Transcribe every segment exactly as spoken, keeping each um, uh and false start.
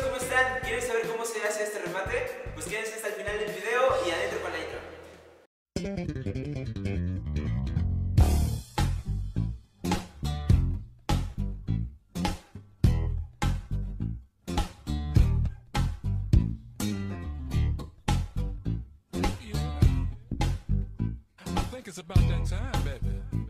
¿cómo están? ¿Quieren saber cómo se hace este remate? Pues quédense hasta el final del video y adentro con la intro. It's about that time, baby.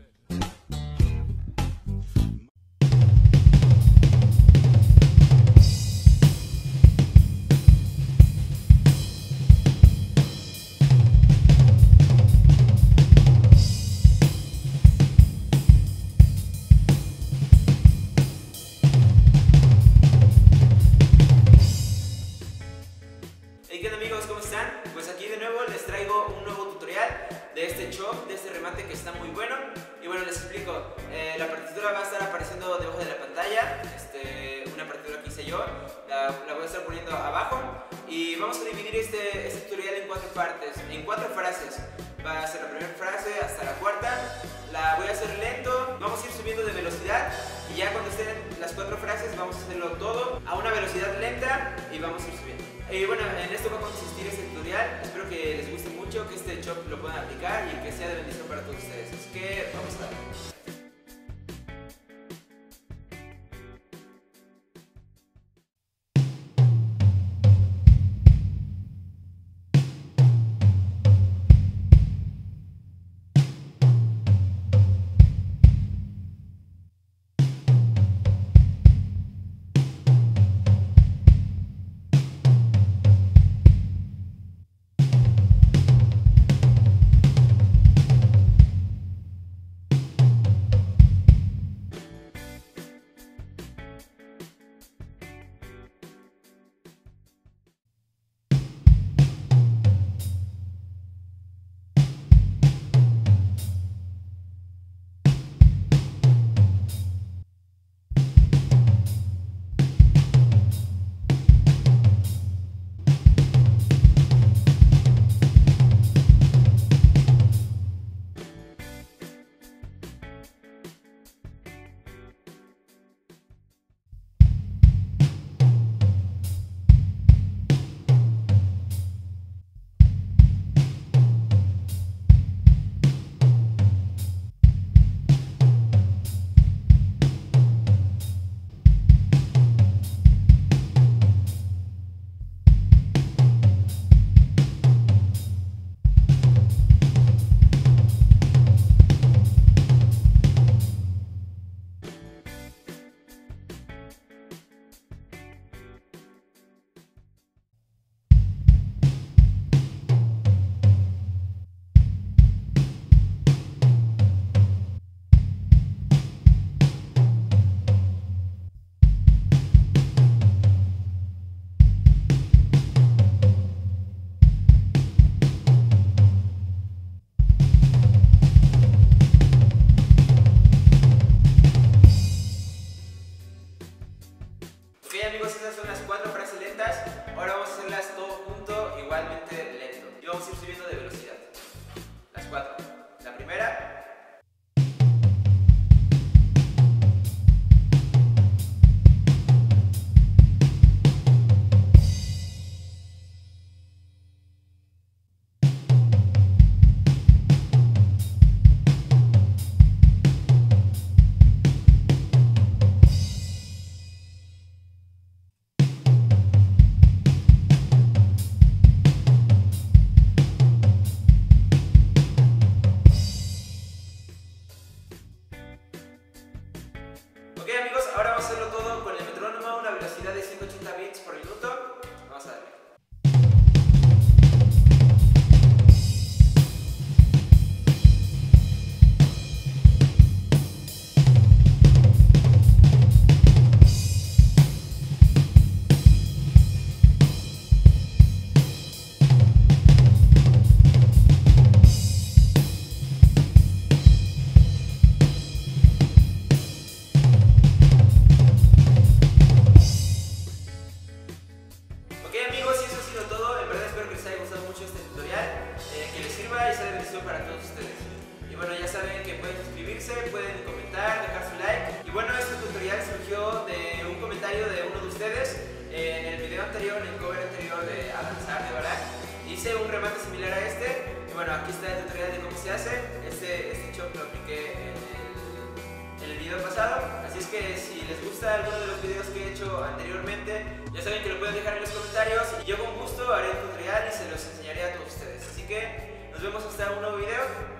Hey, ¿qué onda, amigos? ¿Cómo están? Pues aquí de nuevo les traigo un nuevo tutorial de este chop, de este remate que está muy bueno. Y bueno, les explico, eh, la partitura va a estar apareciendo debajo de la pantalla, este, una partitura que hice yo, la, la voy a estar poniendo abajo. Y vamos a dividir este, este tutorial en cuatro partes, en cuatro frases. Va a ser la primera frase hasta la cuarta, la voy a hacer lento, vamos a ir subiendo de velocidad. Y ya cuando estén las cuatro frases vamos a hacerlo todo a una velocidad lenta y vamos a ir subiendo. Y bueno, en esto va a consistir este tutorial. Espero que les guste mucho, que este chop lo puedan aplicar y que sea de bendición para todos ustedes. Así que vamos a ver. Ok, amigos, esas son las cuatro frases lentas. Ahora vamos a hacerlas todo junto, igualmente lento. Y vamos a ir subiendo de velocidad. Las cuatro. La primera. Ok, amigos, ahora vamos a hacerlo todo con el metrónomo a una velocidad de ciento ochenta bits por minuto. Vamos a darle. Para todos ustedes. Y bueno, ya saben que pueden suscribirse, pueden comentar, dejar su like. Y bueno, este tutorial surgió de un comentario de uno de ustedes en el video video anterior, en el cover anterior de Avanzar de Barak, hice un remate similar a este. Y bueno, aquí está el tutorial de cómo se hace. Este, este chop lo apliqué en el, en el video pasado. Así es que si les gusta alguno de los videos que he hecho anteriormente, ya saben que lo pueden dejar en los comentarios. Y yo con gusto haré el tutorial y se los enseñaré a todos ustedes. Así que nos vemos hasta un nuevo video.